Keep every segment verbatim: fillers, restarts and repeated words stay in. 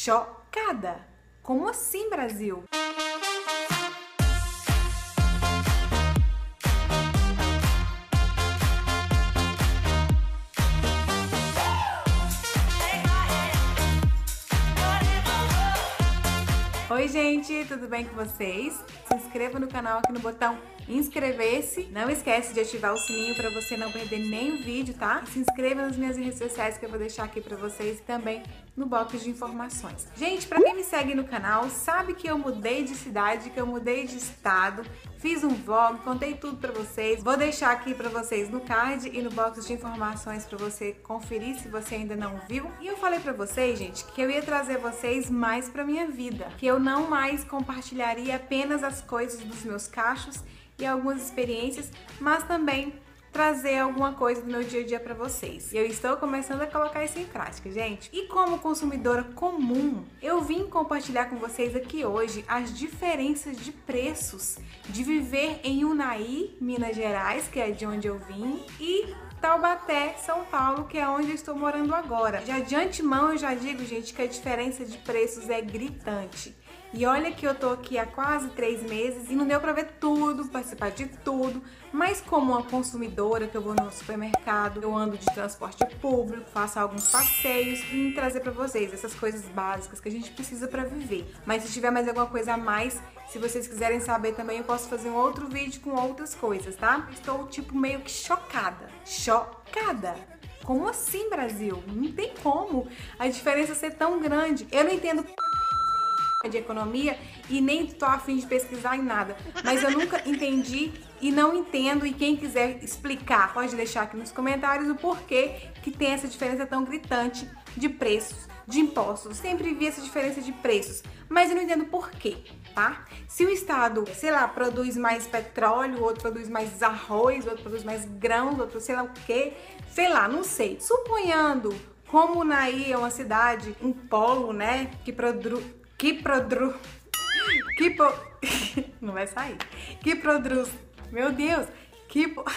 chocada. Como assim, Brasil? Oi gente, tudo bem com vocês? Se inscreva no canal aqui no botão inscrever-se. Não esquece de ativar o sininho para você não perder nenhum vídeo, tá? E se inscreva nas minhas redes sociais que eu vou deixar aqui para vocês e também no box de informações. Gente, para quem me segue no canal, sabe que eu mudei de cidade, que eu mudei de estado, fiz um vlog, contei tudo para vocês. Vou deixar aqui para vocês no card e no box de informações para você conferir se você ainda não viu. E eu falei para vocês, gente, que eu ia trazer vocês mais para minha vida, que eu não mais compartilharia apenas as coisas dos meus cachos e algumas experiências, mas também trazer alguma coisa do meu dia a dia para vocês. E eu estou começando a colocar isso em prática, gente. E como consumidora comum, eu vim compartilhar com vocês aqui hoje as diferenças de preços de viver em Unai, Minas Gerais, que é de onde eu vim, e Taubaté, São Paulo, que é onde eu estou morando agora. Já de antemão eu já digo, gente, que a diferença de preços é gritante. E olha que eu tô aqui há quase três meses e não deu pra ver tudo, participar de tudo, mas como uma consumidora que eu vou no supermercado, eu ando de transporte público, faço alguns passeios e vim trazer pra vocês essas coisas básicas que a gente precisa pra viver. Mas se tiver mais alguma coisa a mais, se vocês quiserem saber também, eu posso fazer um outro vídeo com outras coisas, tá? Estou tipo meio que chocada, chocada. Como assim, Brasil? Não tem como a diferença ser tão grande. Eu não entendo de economia e nem tô a fim de pesquisar em nada, mas eu nunca entendi e não entendo, e quem quiser explicar pode deixar aqui nos comentários o porquê que tem essa diferença tão gritante de preços, de impostos. Sempre vi essa diferença de preços, mas eu não entendo porquê, tá? Se o estado, sei lá, produz mais petróleo, outro produz mais arroz, outro produz mais grãos, outro sei lá o quê, sei lá, não sei. Suponhando, como Unai é uma cidade, um polo, né, que produz Que produz. Que po... Não vai sair. Que produz. Meu Deus. Que. Po...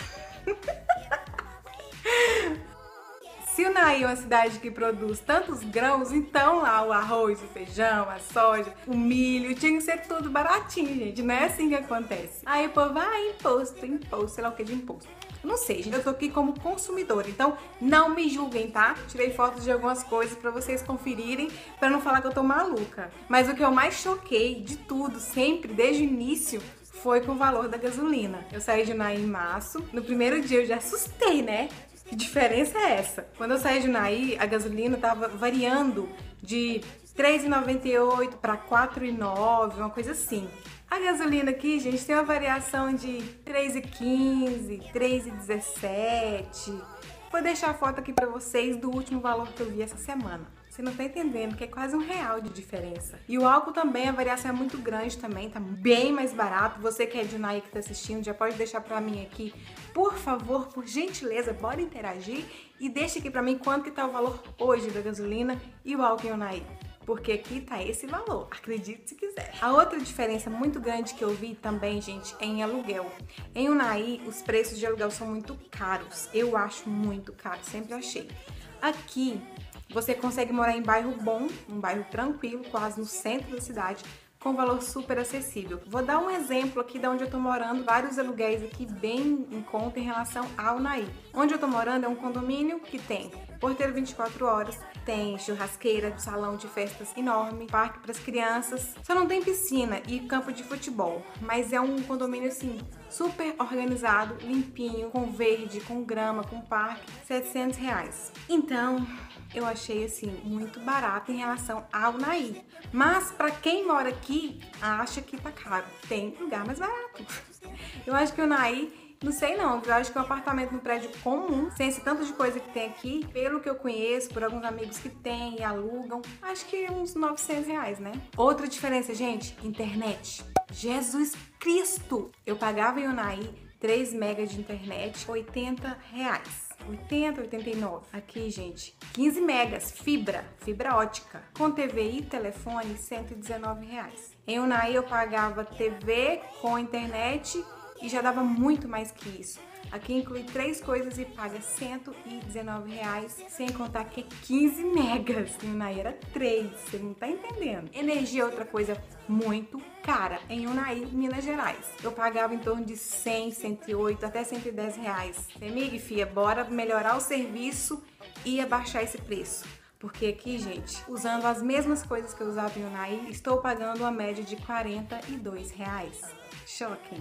Se Unai é uma cidade que produz tantos grãos, então lá o arroz, o feijão, a soja, o milho, tinha que ser tudo baratinho, gente. Não é assim que acontece. Aí o povo, ah, imposto, imposto, sei lá o que de imposto. Não sei, gente, eu tô aqui como consumidora, então não me julguem, tá? Tirei fotos de algumas coisas pra vocês conferirem, pra não falar que eu tô maluca. Mas o que eu mais choquei de tudo, sempre, desde o início, foi com o valor da gasolina. Eu saí de Unai em março, no primeiro dia eu já assustei, né? Que diferença é essa? Quando eu saí de Unai, a gasolina tava variando de três reais e noventa e oito centavos para quatro reais e nove centavos, uma coisa assim. A gasolina aqui, gente, tem uma variação de três reais e quinze centavos, três reais e dezessete centavos. Vou deixar a foto aqui pra vocês do último valor que eu vi essa semana. Você não tá entendendo que é quase um real de diferença. E o álcool também, a variação é muito grande também, tá bem mais barato. Você que é de Unai que tá assistindo, já pode deixar pra mim aqui. Por favor, por gentileza, bora interagir e deixa aqui pra mim quanto que tá o valor hoje da gasolina e o álcool em Unai. Porque aqui tá esse valor, acredite se quiser. A outra diferença muito grande que eu vi também, gente, é em aluguel. Em Unai, os preços de aluguel são muito caros. Eu acho muito caro, sempre achei. Aqui, você consegue morar em bairro bom, um bairro tranquilo, quase no centro da cidade, com valor super acessível. Vou dar um exemplo aqui de onde eu tô morando, vários aluguéis aqui bem em conta em relação ao Unai. Onde eu tô morando é um condomínio que tem porteiro vinte e quatro horas, tem churrasqueira, salão de festas enorme, parque para as crianças. Só não tem piscina e campo de futebol, mas é um condomínio assim super organizado, limpinho, com verde, com grama, com parque, setecentos reais. Então, eu achei assim muito barato em relação ao Unai. Mas para quem mora aqui, acha que tá caro. Tem lugar mais barato. Eu acho que o Unai, não sei não, eu acho que um apartamento no prédio comum, sem esse tanto de coisa que tem aqui, pelo que eu conheço, por alguns amigos que têm e alugam, acho que uns novecentos reais, né? Outra diferença, gente, internet. Jesus Cristo! Eu pagava em Unai três megas de internet, oitenta reais. oitenta, oitenta e nove. Aqui, gente, quinze megas, fibra, fibra ótica. Com T V e telefone, cento e dezenove reais. Em Unai eu pagava T V com internet e já dava muito mais que isso. Aqui inclui três coisas e paga cento e dezenove reais, sem contar que é quinze megas. Em Unai era três, você não tá entendendo. Energia é outra coisa muito cara em Unai, Minas Gerais. Eu pagava em torno de cem, cento e oito, até cento e dez reais. Amiga, fia, bora melhorar o serviço e abaixar esse preço. Porque aqui, gente, usando as mesmas coisas que eu usava em Unai, estou pagando uma média de quarenta e dois reais. Shocking!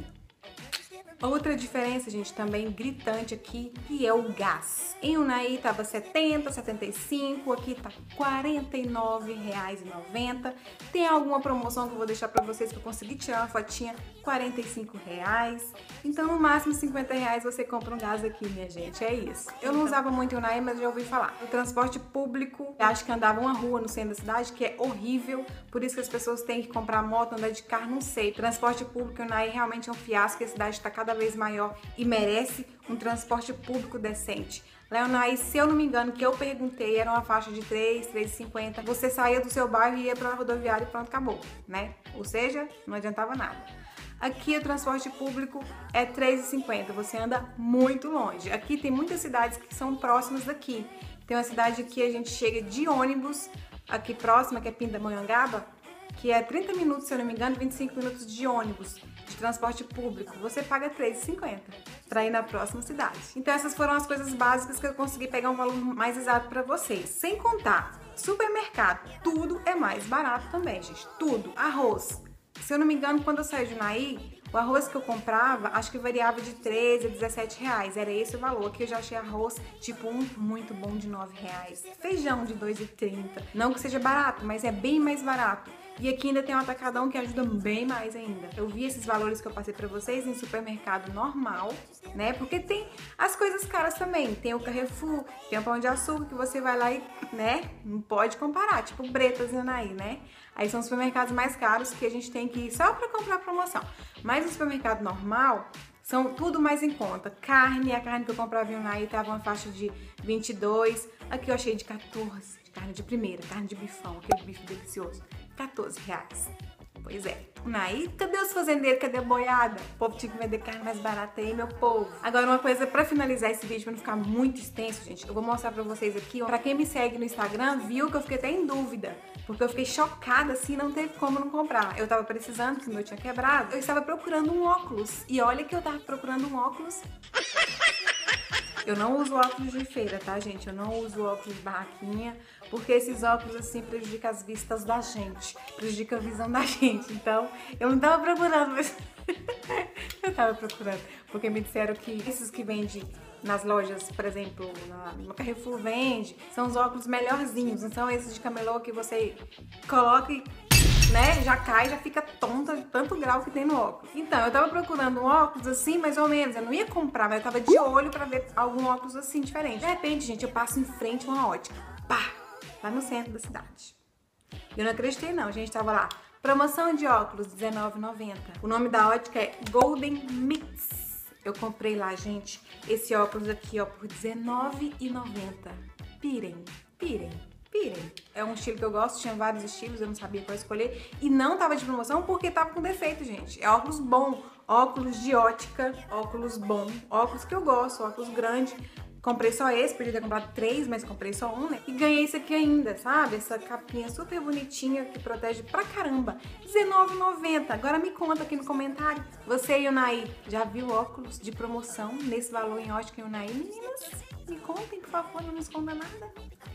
Outra diferença, gente, também gritante aqui, que é o gás. Em Unai tava setenta, setenta e cinco, aqui tá quarenta e nove reais e noventa. Tem alguma promoção que eu vou deixar pra vocês que eu consegui tirar uma fotinha, quarenta e cinco reais. Então, no máximo cinquenta reais você compra um gás aqui, minha gente, é isso. Eu não usava muito em Unai, mas já ouvi falar. O transporte público, acho que andava uma rua no centro da cidade, que é horrível, por isso que as pessoas têm que comprar moto, andar de carro, não sei. Transporte público em Unai realmente é um fiasco, a cidade tá cada vez maior e merece um transporte público decente. Lá em Unai, se eu não me engano, que eu perguntei, era uma faixa de três, três e cinquenta. Você saía do seu bairro e ia para a rodoviária e pronto, acabou, né? Ou seja, não adiantava nada. Aqui o transporte público é três e cinquenta, você anda muito longe. Aqui tem muitas cidades que são próximas daqui. Tem uma cidade que a gente chega de ônibus, aqui próxima, que é Pindamonhangaba, que é trinta minutos, se eu não me engano, vinte e cinco minutos de ônibus, de transporte público. Você paga três e cinquenta para ir na próxima cidade. Então essas foram as coisas básicas que eu consegui pegar um valor mais exato para vocês. Sem contar, supermercado, tudo é mais barato também, gente. Tudo. Arroz. Se eu não me engano, quando eu saí de Unai, o arroz que eu comprava, acho que variava de treze a dezessete reais. Era esse o valor. Aqui eu já achei arroz, tipo um muito bom de nove reais. Feijão de dois e trinta. Não que seja barato, mas é bem mais barato. E aqui ainda tem um atacadão que ajuda bem mais ainda. Eu vi esses valores que eu passei pra vocês em supermercado normal, né? Porque tem as coisas caras também. Tem o Carrefour, tem o Pão de Açúcar que você vai lá e, né? Não pode comparar. Tipo Bretas e Unai, né? Aí são os supermercados mais caros que a gente tem que ir só pra comprar promoção. Mas no supermercado normal, são tudo mais em conta. Carne, a carne que eu comprava em Unai tava uma faixa de vinte e dois. Aqui eu achei de quatorze. Carne de primeira, carne de bifão, aquele bife delicioso. quatorze reais. Pois é. Unai, cadê os fazendeiros? Cadê a boiada? O povo tinha que vender carne mais barata aí, meu povo. Agora, uma coisa pra finalizar esse vídeo, pra não ficar muito extenso, gente, eu vou mostrar pra vocês aqui, ó. Pra quem me segue no Instagram, viu que eu fiquei até em dúvida. Porque eu fiquei chocada, assim, não teve como não comprar. Eu tava precisando, que o meu tinha quebrado. Eu estava procurando um óculos. E olha que eu tava procurando um óculos... Eu não uso óculos de feira, tá, gente? Eu não uso óculos de barraquinha, porque esses óculos, assim, prejudicam as vistas da gente, prejudica a visão da gente. Então, eu não tava procurando, mas... eu tava procurando, porque me disseram que esses que vendem nas lojas, por exemplo, na, no Carrefour vende, são os óculos melhorzinhos, não são esses de camelô que você coloca e... né, já cai, já fica tonta de tanto grau que tem no óculos. Então, eu tava procurando um óculos assim, mais ou menos. Eu não ia comprar, mas eu tava de olho pra ver algum óculos assim, diferente. De repente, gente, eu passo em frente a uma ótica. Pá! Lá no centro da cidade. Eu não acreditei, não. A gente tava lá. Promoção de óculos, dezenove reais e noventa centavos. O nome da ótica é Golden Mix. Eu comprei lá, gente, esse óculos aqui, ó, por dezenove reais e noventa centavos. Pirem, pirem. Pirem. É um estilo que eu gosto, tinha vários estilos, eu não sabia qual escolher. E não tava de promoção porque tava com defeito, gente. É óculos bom, óculos de ótica, óculos bom, óculos que eu gosto, óculos grande. Comprei só esse, podia ter comprado três, mas comprei só um, né? E ganhei esse aqui ainda, sabe? Essa capinha super bonitinha que protege pra caramba. dezenove reais e noventa centavos. Agora me conta aqui no comentário. Você e Unai, já viu óculos de promoção nesse valor em ótica e Unai? Meninas, me contem, por favor, não me esconda nada.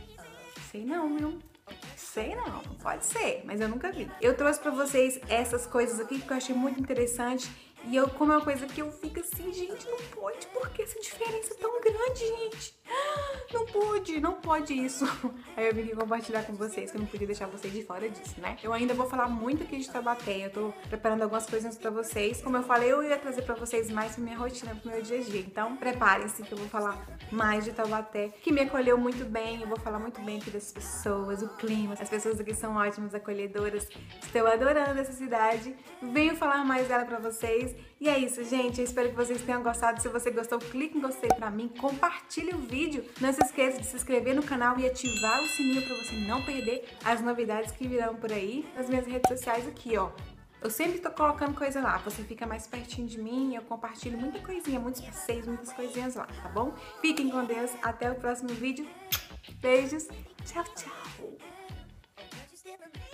Sei não, viu? Sei não, pode ser, mas eu nunca vi. Eu trouxe pra vocês essas coisas aqui que eu achei muito interessante. E eu, como é uma coisa que eu fico assim, gente, não pode, por que essa diferença é tão grande, gente? Não pode, não pode isso. Aí eu vim aqui compartilhar com vocês, que eu não podia deixar vocês de fora disso, né? Eu ainda vou falar muito aqui de Taubaté, eu tô preparando algumas coisas pra vocês. Como eu falei, eu ia trazer pra vocês mais pra minha rotina, pro meu dia a dia. Então, preparem-se que eu vou falar mais de Taubaté, que me acolheu muito bem. Eu vou falar muito bem aqui das pessoas, o clima. As pessoas aqui são ótimas, acolhedoras. Estou adorando essa cidade. Venho falar mais dela pra vocês. E é isso, gente. Eu espero que vocês tenham gostado. Se você gostou, clique em gostei pra mim, compartilhe o vídeo. Não se esqueça de se inscrever no canal e ativar o sininho pra você não perder as novidades que virão por aí nas minhas redes sociais aqui, ó. Eu sempre tô colocando coisa lá, você fica mais pertinho de mim, eu compartilho muita coisinha, muitos passeios, muitas coisinhas lá, tá bom? Fiquem com Deus, até o próximo vídeo. Beijos, tchau, tchau!